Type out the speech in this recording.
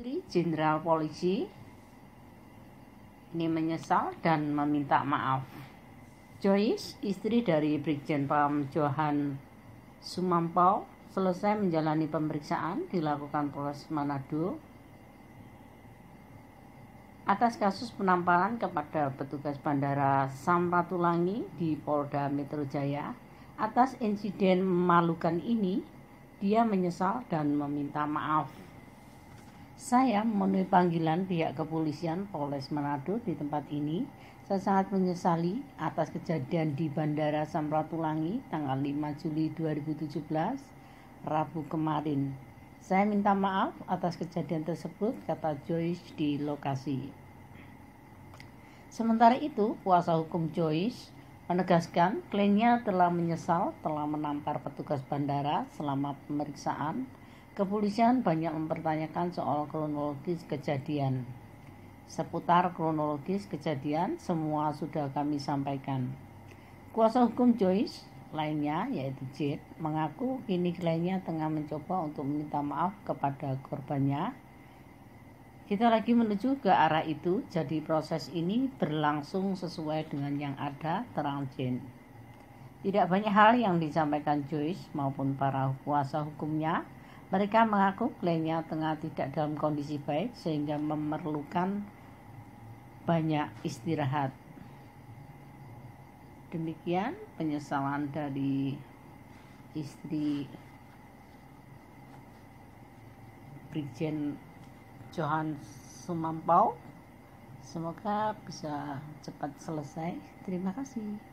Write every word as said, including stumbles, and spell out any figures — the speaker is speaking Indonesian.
Jenderal Polisi ini menyesal dan meminta maaf. Joyce, istri dari Brigjen Pam Johan Sumampau, selesai menjalani pemeriksaan dilakukan Polres Manado atas kasus penamparan kepada petugas Bandara Samratulangi di Polda Metro Jaya. Atas insiden memalukan ini, dia menyesal dan meminta maaf. Saya memenuhi panggilan pihak kepolisian Polres Manado di tempat ini. Saya sangat menyesali atas kejadian di Bandara Samratulangi tanggal lima Juli dua ribu tujuh belas, Rabu kemarin. Saya minta maaf atas kejadian tersebut, kata Joyce di lokasi. Sementara itu, kuasa hukum Joyce menegaskan kliennya telah menyesal telah menampar petugas bandara selama pemeriksaan. Kepolisian banyak mempertanyakan soal kronologis kejadian. Seputar kronologis kejadian, semua sudah kami sampaikan. Kuasa hukum Joyce lainnya, yaitu Jet, mengaku kini kliennya tengah mencoba untuk meminta maaf kepada korbannya. Kita lagi menuju ke arah itu, jadi proses ini berlangsung sesuai dengan yang ada, terang Jen. Tidak banyak hal yang disampaikan Joyce maupun para kuasa hukumnya. Mereka mengaku kliennya tengah tidak dalam kondisi baik sehingga memerlukan banyak istirahat. Demikian penyesalan dari istri Brigjen Johan Sumampau. Semoga bisa cepat selesai. Terima kasih.